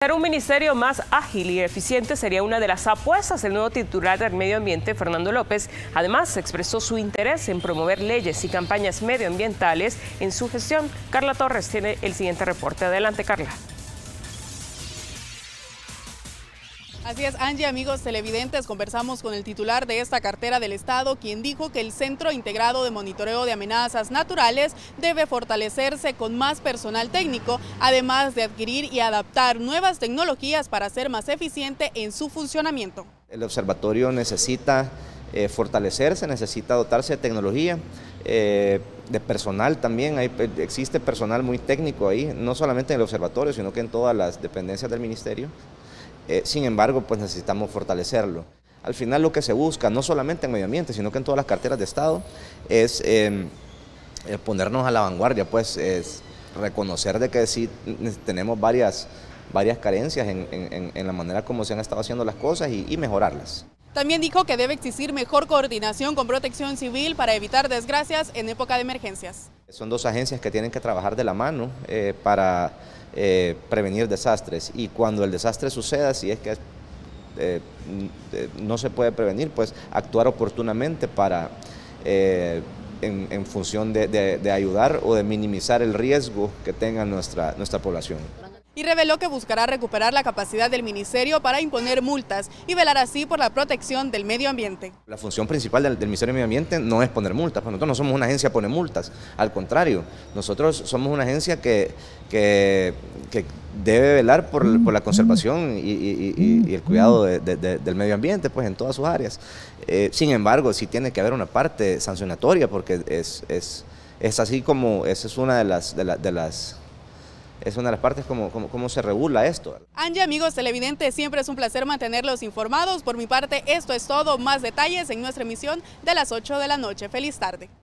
Ser un ministerio más ágil y eficiente sería una de las apuestas del nuevo titular del Medio Ambiente, Fernando López. Además, expresó su interés en promover leyes y campañas medioambientales en su gestión. Carla Torres tiene el siguiente reporte. Adelante, Carla. Así es, Angie, amigos televidentes, conversamos con el titular de esta cartera del Estado, quien dijo que el Centro Integrado de Monitoreo de Amenazas Naturales debe fortalecerse con más personal técnico, además de adquirir y adaptar nuevas tecnologías para ser más eficiente en su funcionamiento. El observatorio necesita fortalecerse, necesita dotarse de tecnología, de personal también. Existe personal muy técnico ahí, no solamente en el observatorio, sino que en todas las dependencias del ministerio. Sin embargo, pues necesitamos fortalecerlo. Al final lo que se busca, no solamente en medio ambiente, sino que en todas las carteras de Estado, es ponernos a la vanguardia, pues es reconocer de que sí tenemos varias carencias en la manera como se han estado haciendo las cosas y mejorarlas. También dijo que debe existir mejor coordinación con Protección Civil para evitar desgracias en época de emergencias. Son dos agencias que tienen que trabajar de la mano para prevenir desastres, y cuando el desastre suceda, si es que no se puede prevenir, pues actuar oportunamente para en función de ayudar o de minimizar el riesgo que tenga nuestra población. Y reveló que buscará recuperar la capacidad del ministerio para imponer multas y velar así por la protección del medio ambiente. La función principal del Ministerio de Medio Ambiente no es poner multas, pues nosotros no somos una agencia que pone multas, al contrario, nosotros somos una agencia que debe velar por la conservación y el cuidado del medio ambiente, pues en todas sus áreas. Sin embargo, sí tiene que haber una parte sancionatoria, porque es así como, esa es una de las partes como se regula esto. Angie, amigos televidentes, siempre es un placer mantenerlos informados. Por mi parte, esto es todo. Más detalles en nuestra emisión de las 8 de la noche. Feliz tarde.